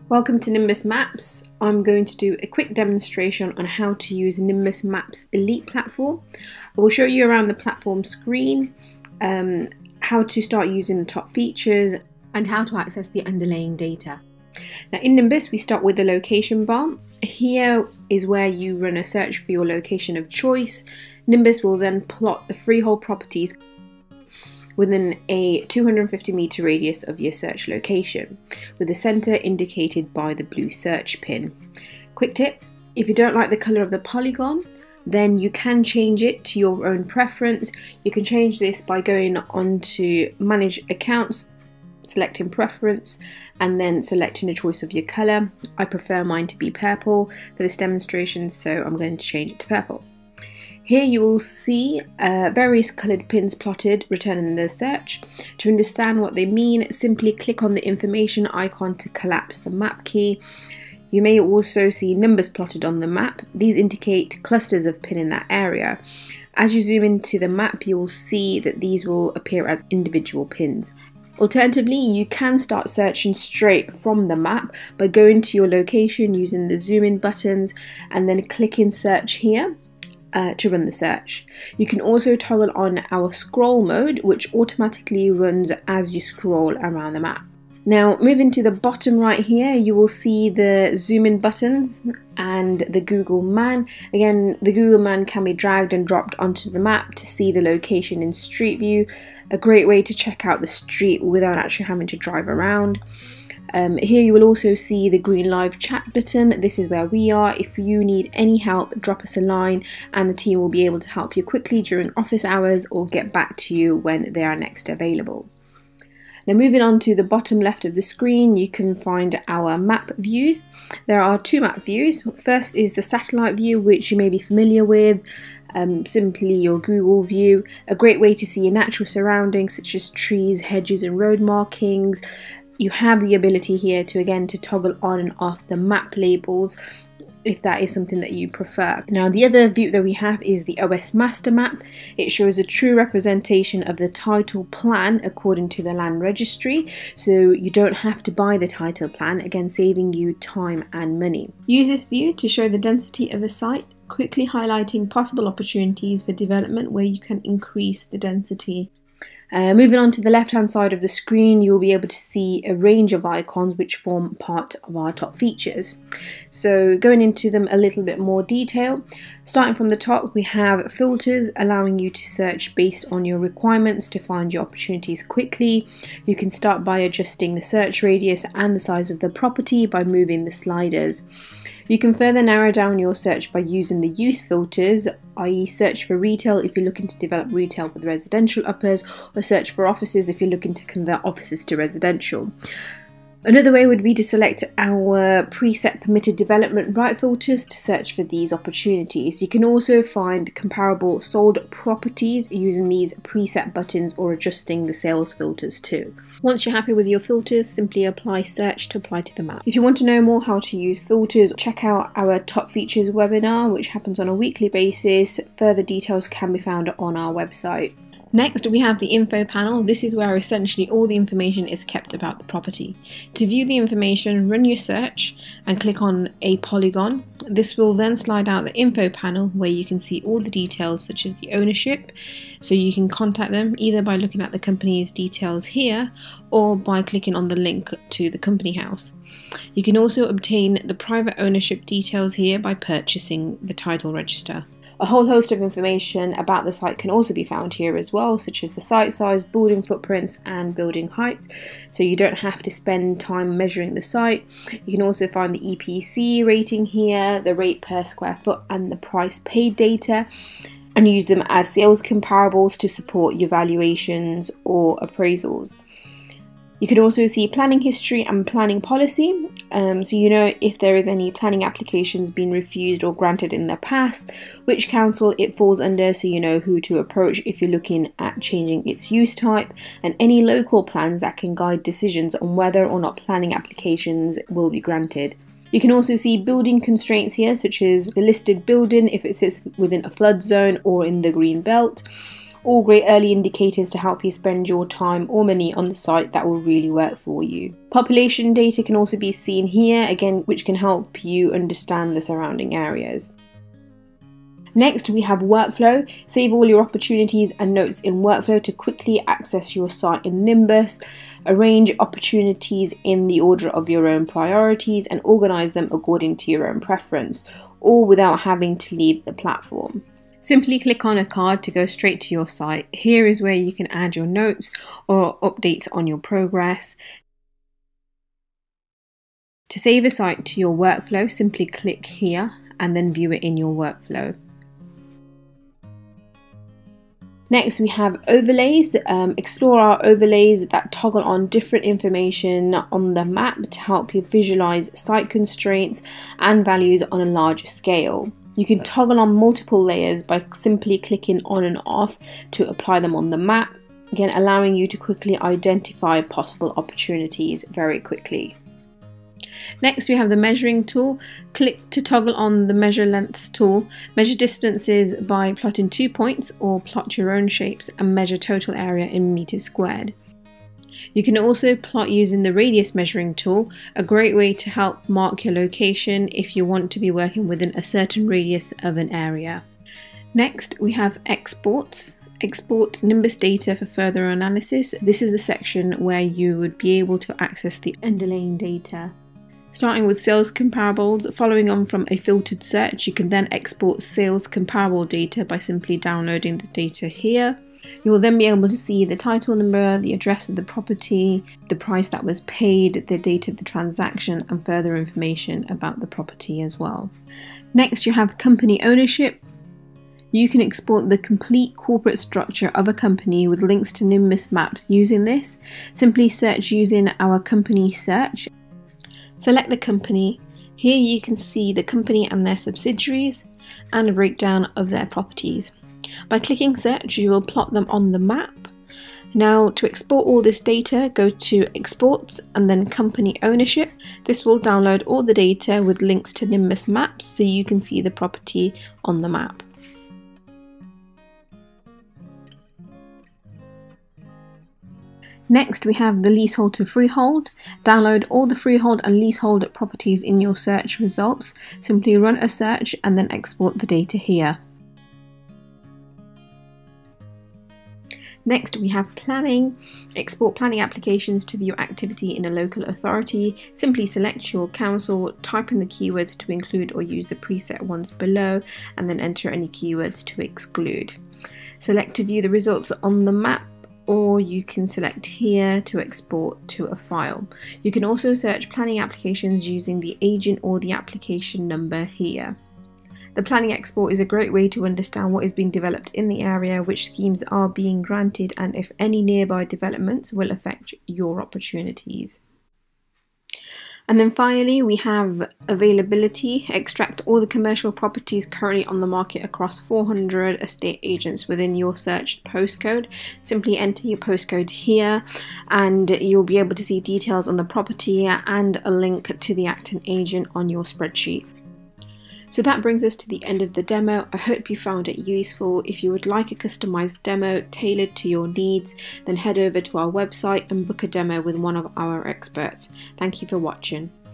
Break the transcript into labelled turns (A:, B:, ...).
A: Welcome to Nimbus Maps. I'm going to do a quick demonstration on how to use Nimbus Maps Elite platform. I will show you around the platform screen, how to start using the top features and how to access the underlying data. Now in Nimbus we start with the location bar. Here is where you run a search for your location of choice. Nimbus will then plot the freehold properties within a 250 meter radius of your search location, with the center indicated by the blue search pin. Quick tip, if you don't like the color of the polygon, then you can change it to your own preference. You can change this by going on to manage accounts, selecting preference, and then selecting a choice of your color. I prefer mine to be purple for this demonstration, so I'm going to change it to purple. Here you will see various coloured pins plotted returning the search. To understand what they mean, simply click on the information icon to collapse the map key. You may also see numbers plotted on the map. These indicate clusters of pin in that area. As you zoom into the map, you will see that these will appear as individual pins. Alternatively, you can start searching straight from the map by going to your location using the zoom in buttons and then clicking search here to run the search. You can also toggle on our scroll mode, which automatically runs as you scroll around the map. Now moving to the bottom right here, you will see the zoom in buttons and the Google Man. Again, the Google Man can be dragged and dropped onto the map to see the location in Street View. A great way to check out the street without actually having to drive around. Here you will also see the green live chat button. This is where we are. If you need any help, drop us a line and the team will be able to help you quickly during office hours or get back to you when they are next available. Now moving on to the bottom left of the screen, you can find our map views. There are two map views. First is the satellite view, which you may be familiar with. Simply your Google view, a great way to see your natural surroundings such as trees, hedges and road markings. You have the ability here to toggle on and off the map labels if that is something that you prefer. Now the other view that we have is the OS Master Map. It shows a true representation of the title plan according to the land registry, so you don't have to buy the title plan, again saving you time and money. Use this view to show the density of a site, quickly highlighting possible opportunities for development where you can increase the density. Moving on to the left hand side of the screen, you'll be able to see a range of icons which form part of our top features. So going into them a little bit more detail, starting from the top we have filters allowing you to search based on your requirements to find your opportunities quickly. You can start by adjusting the search radius and the size of the property by moving the sliders. You can further narrow down your search by using the use filters, i.e. search for retail if you're looking to develop retail with residential uppers, or search for offices if you're looking to convert offices to residential. Another way would be to select our preset permitted development right filters to search for these opportunities. You can also find comparable sold properties using these preset buttons or adjusting the sales filters too. Once you're happy with your filters, simply apply search to apply to the map. If you want to know more how to use filters, check out our top features webinar, which happens on a weekly basis. Further details can be found on our website. Next we have the info panel. This is where essentially all the information is kept about the property. To view the information, run your search and click on a polygon. This will then slide out the info panel where you can see all the details such as the ownership, so you can contact them either by looking at the company's details here or by clicking on the link to the company house. You can also obtain the private ownership details here by purchasing the title register. A whole host of information about the site can also be found here as well, such as the site size, building footprints and building heights, so you don't have to spend time measuring the site. You can also find the EPC rating here, the rate per square foot and the price paid data, and use them as sales comparables to support your valuations or appraisals. You can also see planning history and planning policy, so you know if there is any planning applications being refused or granted in the past, which council it falls under, so you know who to approach if you're looking at changing its use type, and any local plans that can guide decisions on whether or not planning applications will be granted. You can also see building constraints here, such as the listed building if it sits within a flood zone or in the green belt, All great early indicators to help you spend your time or money on the site that will really work for you. Population data can also be seen here, again, which can help you understand the surrounding areas. Next, we have workflow. Save all your opportunities and notes in workflow to quickly access your site in Nimbus. Arrange opportunities in the order of your own priorities and organize them according to your own preference, all without having to leave the platform. Simply click on a card to go straight to your site. Here is where you can add your notes or updates on your progress. To save a site to your workflow, simply click here and then view it in your workflow. Next, we have overlays. Explore our overlays that toggle on different information on the map to help you visualize site constraints and values on a large scale. You can toggle on multiple layers by simply clicking on and off to apply them on the map, again allowing you to quickly identify possible opportunities very quickly. Next, we have the measuring tool. Click to toggle on the measure lengths tool. Measure distances by plotting 2 points or plot your own shapes and measure total area in meters squared. You can also plot using the radius measuring tool, a great way to help mark your location if you want to be working within a certain radius of an area. Next, we have exports. Export Nimbus data for further analysis. This is the section where you would be able to access the underlying data. Starting with sales comparables, following on from a filtered search, you can then export sales comparable data by simply downloading the data here. You will then be able to see the title number, the address of the property, the price that was paid, the date of the transaction, and further information about the property as well. Next, you have company ownership. You can export the complete corporate structure of a company with links to Nimbus Maps using this. Simply search using our company search. Select the company. Here you can see the company and their subsidiaries and a breakdown of their properties. By clicking search, you will plot them on the map. Now, to export all this data, go to Exports and then Company Ownership. This will download all the data with links to Nimbus Maps so you can see the property on the map. Next, we have the leasehold to freehold. Download all the freehold and leasehold properties in your search results. Simply run a search and then export the data here. Next, we have planning. Export planning applications to view activity in a local authority. Simply select your council, type in the keywords to include or use the preset ones below, and then enter any keywords to exclude. Select to view the results on the map, or you can select here to export to a file. You can also search planning applications using the agent or the application number here. The planning export is a great way to understand what is being developed in the area, which schemes are being granted, and if any nearby developments will affect your opportunities. And then finally, we have availability. Extract all the commercial properties currently on the market across 400 estate agents within your searched postcode. Simply enter your postcode here and you'll be able to see details on the property and a link to the acting agent on your spreadsheet. So that brings us to the end of the demo. I hope you found it useful. If you would like a customized demo tailored to your needs, then head over to our website and book a demo with one of our experts. Thank you for watching.